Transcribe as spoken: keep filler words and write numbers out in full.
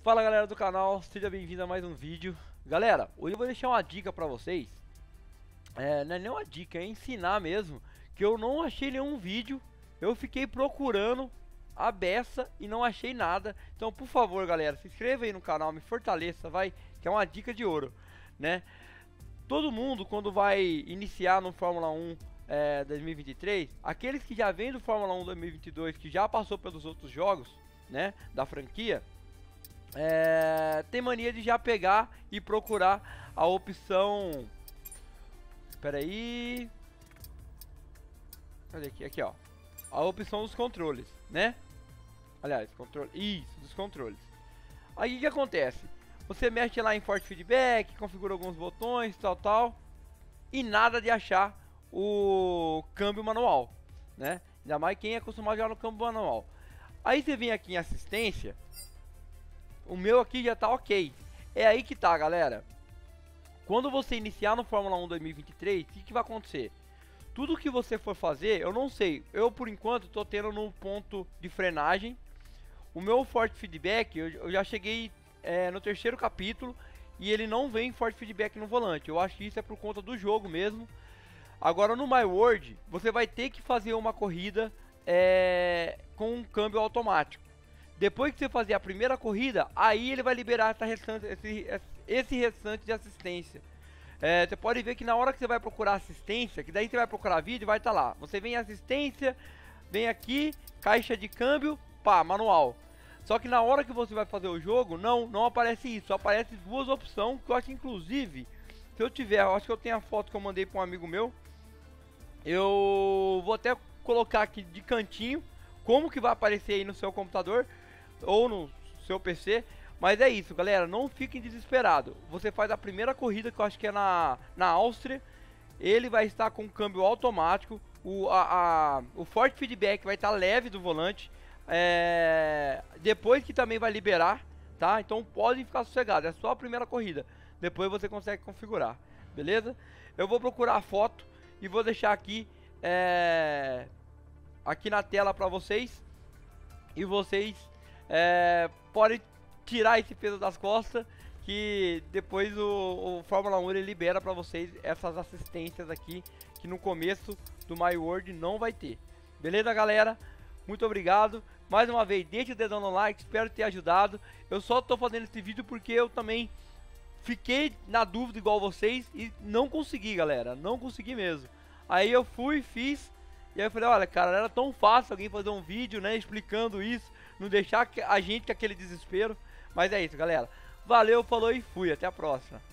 Fala galera do canal, seja bem-vindo a mais um vídeo. Galera, hoje eu vou deixar uma dica pra vocês. É, não é nem uma dica, é ensinar mesmo. Que eu não achei nenhum vídeo. Eu fiquei procurando a beça e não achei nada. Então por favor galera, se inscreva aí no canal, me fortaleça, vai. Que é uma dica de ouro, né? Todo mundo quando vai iniciar no Fórmula um é, dois mil e vinte e três, aqueles que já vêm do Fórmula um dois mil e vinte e dois, que já passou pelos outros jogos, né, da franquia, É, tem mania de já pegar e procurar a opção. Espera aí. Cadê aqui? Aqui, ó. A opção dos controles, né? Aliás, controle. Isso, dos controles. Aí o que acontece? Você mexe lá em Force Feedback, configura alguns botões, tal, tal, e nada de achar o câmbio manual, né? Ainda mais quem é acostumado a jogar no câmbio manual. Aí você vem aqui em assistência. O meu aqui já tá ok. É aí que tá, galera. Quando você iniciar no Fórmula um dois mil e vinte e três, o que, que vai acontecer? Tudo que você for fazer, eu não sei. Eu, por enquanto, tô tendo no ponto de frenagem. O meu Force Feedback, eu, eu já cheguei é, no terceiro capítulo. E ele não vem Force Feedback no volante. Eu acho que isso é por conta do jogo mesmo. Agora, no My World, você vai ter que fazer uma corrida é, com um câmbio automático. Depois que você fazer a primeira corrida, aí ele vai liberar essa restante, esse, esse restante de assistência. É, você pode ver que na hora que você vai procurar assistência, que daí você vai procurar vídeo, vai estar tá lá. Você vem em assistência, vem aqui, caixa de câmbio, pá, manual. Só que na hora que você vai fazer o jogo, não, não aparece isso. Só aparece duas opções, que eu acho que inclusive, se eu tiver, eu acho que eu tenho a foto que eu mandei para um amigo meu. Eu vou até colocar aqui de cantinho, como que vai aparecer aí no seu computador ou no seu P C. Mas é isso, galera, não fiquem desesperados. Você faz a primeira corrida, que eu acho que é na, na Áustria. Ele vai estar com câmbio automático. O, a, a, o Force Feedback vai estar leve do volante. é, Depois que também vai liberar, tá? Então podem ficar sossegados, é só a primeira corrida. Depois você consegue configurar, beleza? Eu vou procurar a foto e vou deixar aqui é, aqui na tela pra vocês. E vocês É, pode tirar esse peso das costas, que depois o, o Fórmula um ele libera para vocês essas assistências aqui, que no começo do My World não vai ter. Beleza, galera? Muito obrigado. Mais uma vez, deixe o dedão no like, espero ter ajudado. Eu só tô fazendo esse vídeo porque eu também fiquei na dúvida igual vocês e não consegui, galera. Não consegui mesmo. Aí eu fui, fiz. E aí eu falei, olha, cara, era tão fácil alguém fazer um vídeo, né, explicando isso, não deixar a gente com aquele desespero. Mas é isso, galera. Valeu, falou e fui. Até a próxima.